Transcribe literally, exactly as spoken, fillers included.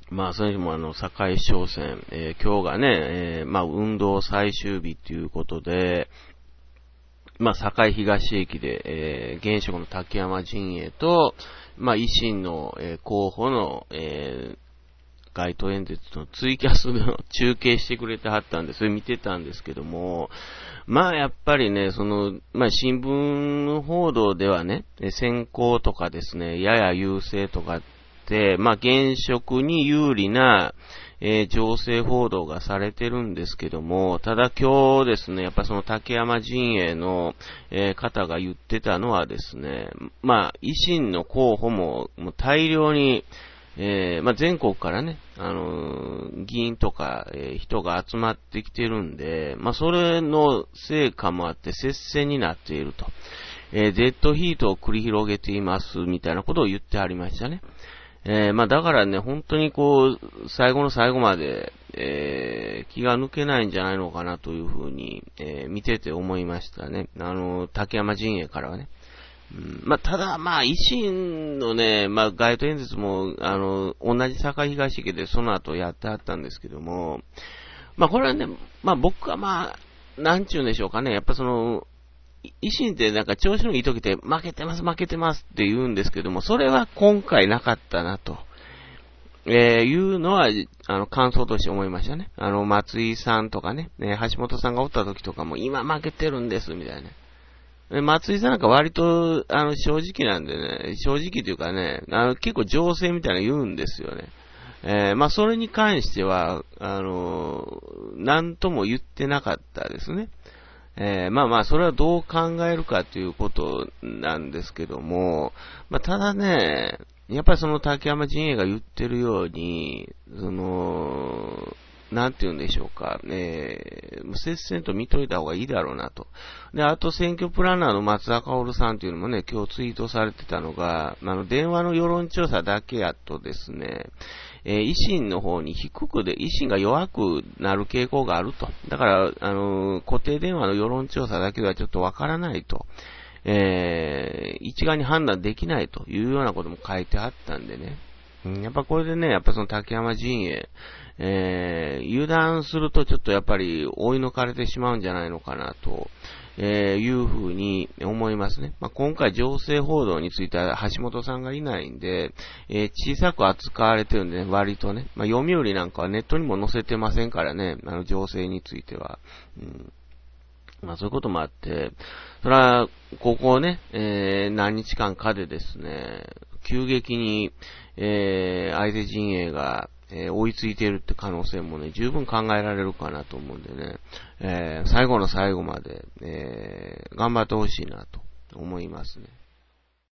まあ、それにもあの、堺市長選、えー、今日がね、えー、まあ、運動最終日ということで、まあ、堺東駅で、えー、現職の竹山陣営と、まあ、維新の、えー、候補の、えー、街頭演説のツイキャスの中継してくれてはったんで、それ見てたんですけども、まあやっぱりね、その、まあ新聞報道ではね、先行とかですね、やや優勢とかって、まあ現職に有利な、えー、情勢報道がされてるんですけども、ただ今日ですね、やっぱその竹山陣営の、えー、方が言ってたのはですね、まあ維新の候補も、もう大量に、えー、まあ、全国からね、あのー、議員とか、えー、人が集まってきてるんで、まあ、それの成果もあって接戦になっていると。えー、デッドヒートを繰り広げています、みたいなことを言ってありましたね。えー、まあ、だからね、本当にこう、最後の最後まで、えー、気が抜けないんじゃないのかなというふうに、えー、見てて思いましたね。あのー、竹山陣営からはね。うん、まあ、ただ、まあ、維新のね、まあ、街頭演説も、あの、同じ堺東駅でその後やってあったんですけども、まあ、これはね、まあ、僕はまあ、なんちゅうんでしょうかね、やっぱその、維新ってなんか調子のいい時って負けてます、負けてますって言うんですけども、それは今回なかったなと。えー、いうのは、あの、感想として思いましたね。あの、松井さんとかね、ね橋本さんがおった時とかも、今負けてるんです、みたいな。松井さんなんか割と、あの、正直なんでね、正直というかね、あの、結構情勢みたいなの言うんですよね。えー、まあ、それに関しては、あの、なんとも言ってなかったですね。えー、まあまあ、それはどう考えるかということなんですけども、まあ、ただね、やっぱりその竹山陣営が言ってるように、その、なんて言うんでしょうか、えー、接戦と見といた方がいいだろうなと。で、あと選挙プランナーの松田薫さんというのもね、今日ツイートされてたのが、あの、電話の世論調査だけやとですね、えー、維新の方に低くで、維新が弱くなる傾向があると。だから、あのー、固定電話の世論調査だけではちょっとわからないと。えー、一概に判断できないというようなことも書いてあったんでね。やっぱこれでね、やっぱその竹山陣営、えー、油断するとちょっとやっぱり追い抜かれてしまうんじゃないのかなと、えー、いうふうに思いますね。まあ、今回情勢報道については橋本さんがいないんで、えー、小さく扱われてるんでね、割とね、まあ、読売なんかはネットにも載せてませんからね、あの情勢については。うんまあそういうこともあって、それは、ここね、えー、何日間かでですね、急激に、えー、相手陣営が、えー、追いついているって可能性もね、十分考えられるかなと思うんでね、えー、最後の最後まで、えー、頑張ってほしいなと思いますね。